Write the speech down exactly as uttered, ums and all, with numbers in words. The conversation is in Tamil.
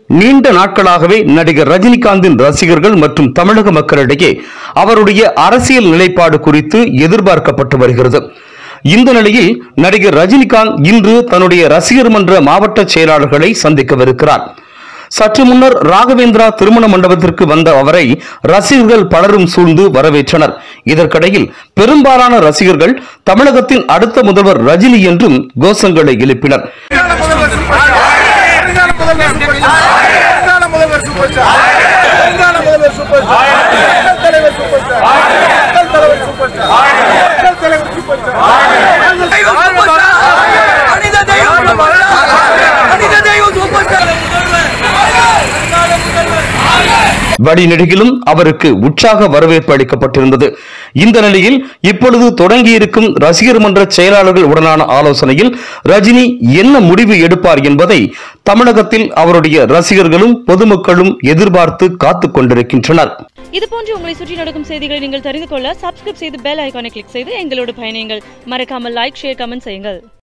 நீண்ட நாட்களாகவே நடிகர் ரஜினிகாந்தின் ரசிகர்கள் மற்றும் தமிழக மக்களிடையே அவருடைய அரசியல் நிலைப்பாடு குறித்து எதிர்பார்க்கப்பட்டு வருகிறது. இந்த நிலையில் நடிகர் ரஜினிகாந்த் இன்று தன்னுடைய ரசிகர் மன்ற மாவட்ட செயலாளர்களை சந்திக்கவிருக்கிறார். சற்று முன்னர் ராகவேந்திரா திருமண மண்டபத்திற்கு வந்த அவரை ரசிகர்கள் பலரும் சூழ்ந்து வரவேற்றனர். இதற்கிடையில் பெரும்பாலான ரசிகர்கள் தமிழகத்தின் அடுத்த முதல்வர் ரஜினி என்றும் கோஷங்களை எழுப்பினர். வழிநெடுகிலும் அவருக்கு உற்சாக வரவேற்பு அளிக்கப்பட்டிருந்தது. இந்த நிலையில் இப்பொழுது தொடங்கியிருக்கும் ரசிகர் மன்ற செயலாளர்கள் உடனான ஆலோசனையில் ரஜினி என்ன முடிவு எடுப்பார் என்பதை தமிழகத்தில் அவருடைய ரசிகர்களும் பொதுமக்களும் எதிர்பார்த்து காத்துக் கொண்டிருக்கின்றனர். இதுபோன்று உங்களை சுற்றி நடக்கும் செய்திகளை நீங்கள் தெரிந்து கொள்ள சப்ஸ்கிரைப் செய்து பெல் ஐகானை கிளிக் செய்து எங்களோடு பயணியுங்கள். மறக்காமல் லைக், ஷேர், கமெண்ட் செய்யுங்கள்.